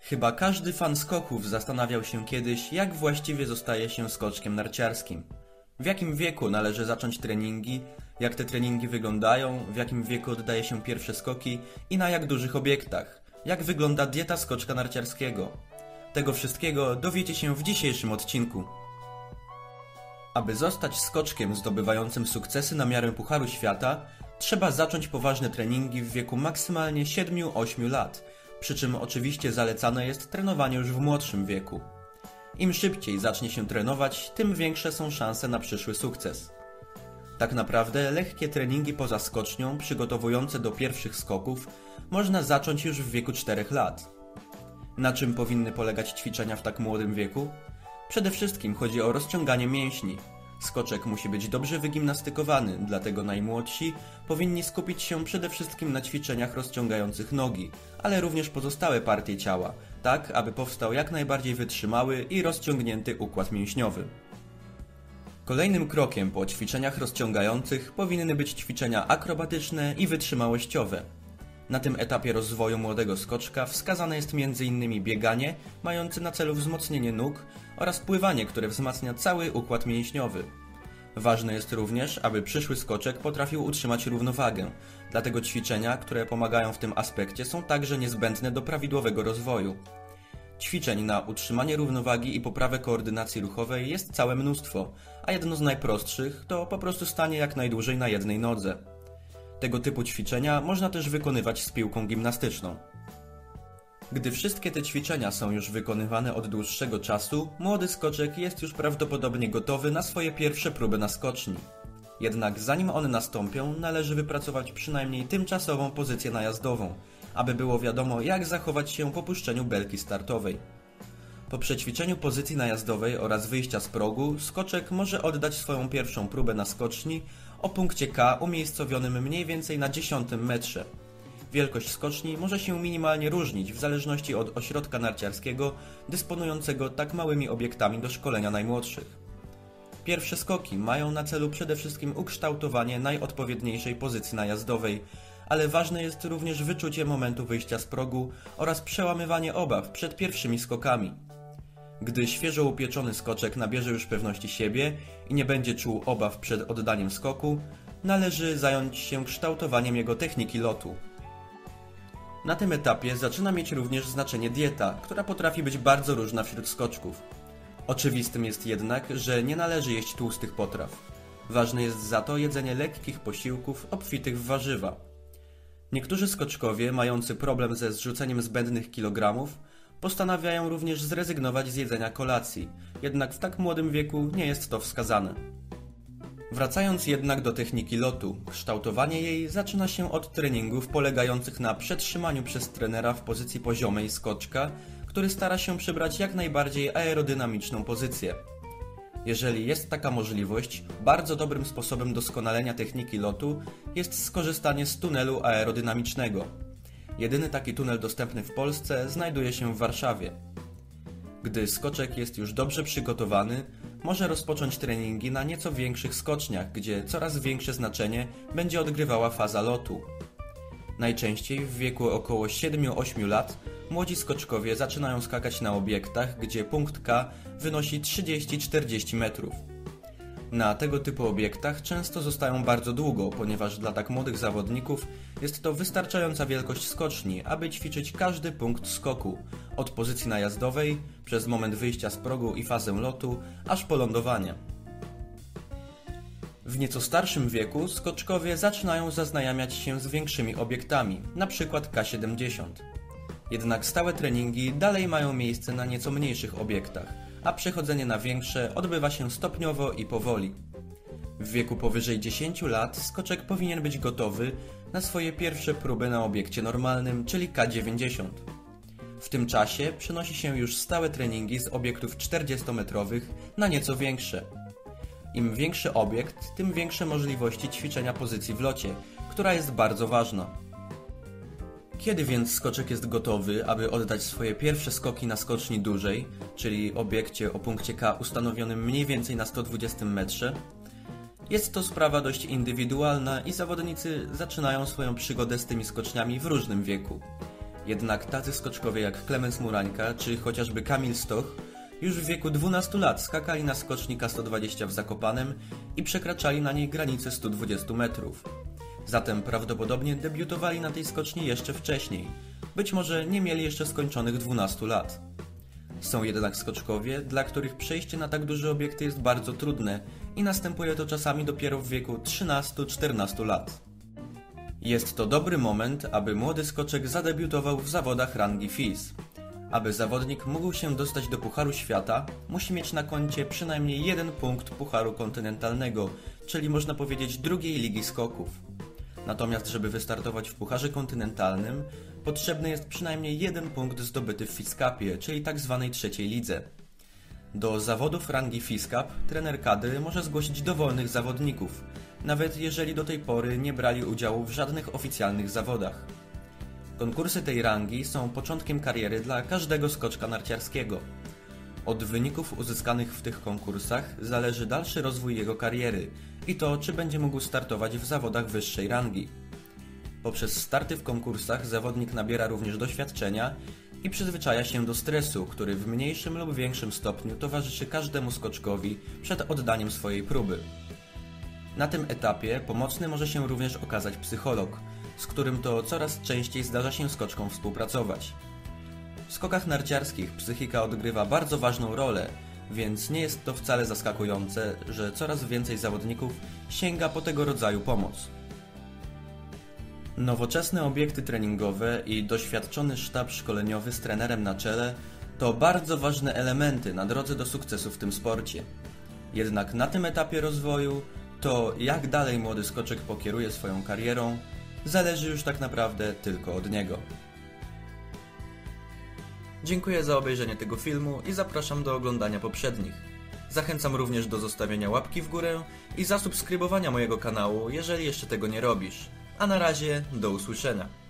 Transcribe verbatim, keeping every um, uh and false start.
Chyba każdy fan skoków zastanawiał się kiedyś, jak właściwie zostaje się skoczkiem narciarskim. W jakim wieku należy zacząć treningi, jak te treningi wyglądają, w jakim wieku oddaje się pierwsze skoki i na jak dużych obiektach, jak wygląda dieta skoczka narciarskiego. Tego wszystkiego dowiecie się w dzisiejszym odcinku. Aby zostać skoczkiem zdobywającym sukcesy na miarę Pucharu Świata, trzeba zacząć poważne treningi w wieku maksymalnie siedmiu do ośmiu lat, przy czym oczywiście zalecane jest trenowanie już w młodszym wieku. Im szybciej zacznie się trenować, tym większe są szanse na przyszły sukces. Tak naprawdę lekkie treningi poza skocznią, przygotowujące do pierwszych skoków, można zacząć już w wieku czterech lat. Na czym powinny polegać ćwiczenia w tak młodym wieku? Przede wszystkim chodzi o rozciąganie mięśni. Skoczek musi być dobrze wygimnastykowany, dlatego najmłodsi powinni skupić się przede wszystkim na ćwiczeniach rozciągających nogi, ale również pozostałe partie ciała, tak aby powstał jak najbardziej wytrzymały i rozciągnięty układ mięśniowy. Kolejnym krokiem po ćwiczeniach rozciągających powinny być ćwiczenia akrobatyczne i wytrzymałościowe. Na tym etapie rozwoju młodego skoczka wskazane jest między innymi bieganie, mające na celu wzmocnienie nóg, oraz pływanie, które wzmacnia cały układ mięśniowy. Ważne jest również, aby przyszły skoczek potrafił utrzymać równowagę, dlatego ćwiczenia, które pomagają w tym aspekcie, są także niezbędne do prawidłowego rozwoju. Ćwiczeń na utrzymanie równowagi i poprawę koordynacji ruchowej jest całe mnóstwo, a jedno z najprostszych to po prostu stanie jak najdłużej na jednej nodze. Tego typu ćwiczenia można też wykonywać z piłką gimnastyczną. Gdy wszystkie te ćwiczenia są już wykonywane od dłuższego czasu, młody skoczek jest już prawdopodobnie gotowy na swoje pierwsze próby na skoczni. Jednak zanim one nastąpią, należy wypracować przynajmniej tymczasową pozycję najazdową, aby było wiadomo, jak zachować się po puszczeniu belki startowej. Po przećwiczeniu pozycji najazdowej oraz wyjścia z progu, skoczek może oddać swoją pierwszą próbę na skoczni o punkcie K umiejscowionym mniej więcej na dziesiątym metrze. Wielkość skoczni może się minimalnie różnić w zależności od ośrodka narciarskiego dysponującego tak małymi obiektami do szkolenia najmłodszych. Pierwsze skoki mają na celu przede wszystkim ukształtowanie najodpowiedniejszej pozycji najazdowej, ale ważne jest również wyczucie momentu wyjścia z progu oraz przełamywanie obaw przed pierwszymi skokami. Gdy świeżo upieczony skoczek nabierze już pewności siebie i nie będzie czuł obaw przed oddaniem skoku, należy zająć się kształtowaniem jego techniki lotu. Na tym etapie zaczyna mieć również znaczenie dieta, która potrafi być bardzo różna wśród skoczków. Oczywistym jest jednak, że nie należy jeść tłustych potraw. Ważne jest za to jedzenie lekkich posiłków obfitych w warzywa. Niektórzy skoczkowie, mający problem ze zrzuceniem zbędnych kilogramów, postanawiają również zrezygnować z jedzenia kolacji, jednak w tak młodym wieku nie jest to wskazane. Wracając jednak do techniki lotu, kształtowanie jej zaczyna się od treningów polegających na przetrzymaniu przez trenera w pozycji poziomej skoczka, który stara się przybrać jak najbardziej aerodynamiczną pozycję. Jeżeli jest taka możliwość, bardzo dobrym sposobem doskonalenia techniki lotu jest skorzystanie z tunelu aerodynamicznego. Jedyny taki tunel dostępny w Polsce znajduje się w Warszawie. Gdy skoczek jest już dobrze przygotowany, może rozpocząć treningi na nieco większych skoczniach, gdzie coraz większe znaczenie będzie odgrywała faza lotu. Najczęściej w wieku około siedmiu do ośmiu lat młodzi skoczkowie zaczynają skakać na obiektach, gdzie punkt K wynosi trzydzieści do czterdziestu metrów. Na tego typu obiektach często zostają bardzo długo, ponieważ dla tak młodych zawodników jest to wystarczająca wielkość skoczni, aby ćwiczyć każdy punkt skoku, od pozycji najazdowej, przez moment wyjścia z progu i fazę lotu, aż po lądowanie. W nieco starszym wieku skoczkowie zaczynają zaznajamiać się z większymi obiektami, np. K siedemdziesiąt. Jednak stałe treningi dalej mają miejsce na nieco mniejszych obiektach, a przechodzenie na większe odbywa się stopniowo i powoli. W wieku powyżej dziesięciu lat skoczek powinien być gotowy na swoje pierwsze próby na obiekcie normalnym, czyli K dziewięćdziesiąt. W tym czasie przenosi się już stałe treningi z obiektów czterdziestometrowych na nieco większe. Im większy obiekt, tym większe możliwości ćwiczenia pozycji w locie, która jest bardzo ważna. Kiedy więc skoczek jest gotowy, aby oddać swoje pierwsze skoki na skoczni dużej, czyli obiekcie o punkcie K ustanowionym mniej więcej na sto dwudziestym metrze? Jest to sprawa dość indywidualna i zawodnicy zaczynają swoją przygodę z tymi skoczniami w różnym wieku. Jednak tacy skoczkowie jak Klemens Murańka czy chociażby Kamil Stoch już w wieku dwunastu lat skakali na skoczni K sto dwadzieścia w Zakopanem i przekraczali na niej granicę stu dwudziestu metrów. Zatem prawdopodobnie debiutowali na tej skoczni jeszcze wcześniej. Być może nie mieli jeszcze skończonych dwunastu lat. Są jednak skoczkowie, dla których przejście na tak duże obiekty jest bardzo trudne i następuje to czasami dopiero w wieku trzynastu czternastu lat. Jest to dobry moment, aby młody skoczek zadebiutował w zawodach rangi F I S. Aby zawodnik mógł się dostać do Pucharu Świata, musi mieć na koncie przynajmniej jeden punkt Pucharu Kontynentalnego, czyli można powiedzieć drugiej ligi skoków. Natomiast żeby wystartować w Pucharze Kontynentalnym, potrzebny jest przynajmniej jeden punkt zdobyty w F I S Cupie, czyli tzw. trzeciej lidze. Do zawodów rangi F I S Cup trener kadry może zgłosić dowolnych zawodników, nawet jeżeli do tej pory nie brali udziału w żadnych oficjalnych zawodach. Konkursy tej rangi są początkiem kariery dla każdego skoczka narciarskiego. Od wyników uzyskanych w tych konkursach zależy dalszy rozwój jego kariery i to, czy będzie mógł startować w zawodach wyższej rangi. Poprzez starty w konkursach zawodnik nabiera również doświadczenia i przyzwyczaja się do stresu, który w mniejszym lub większym stopniu towarzyszy każdemu skoczkowi przed oddaniem swojej próby. Na tym etapie pomocny może się również okazać psycholog, z którym to coraz częściej zdarza się skoczkom współpracować. W skokach narciarskich psychika odgrywa bardzo ważną rolę, więc nie jest to wcale zaskakujące, że coraz więcej zawodników sięga po tego rodzaju pomoc. Nowoczesne obiekty treningowe i doświadczony sztab szkoleniowy z trenerem na czele to bardzo ważne elementy na drodze do sukcesu w tym sporcie. Jednak na tym etapie rozwoju to, jak dalej młody skoczek pokieruje swoją karierą, zależy już tak naprawdę tylko od niego. Dziękuję za obejrzenie tego filmu i zapraszam do oglądania poprzednich. Zachęcam również do zostawienia łapki w górę i zasubskrybowania mojego kanału, jeżeli jeszcze tego nie robisz. A na razie, do usłyszenia.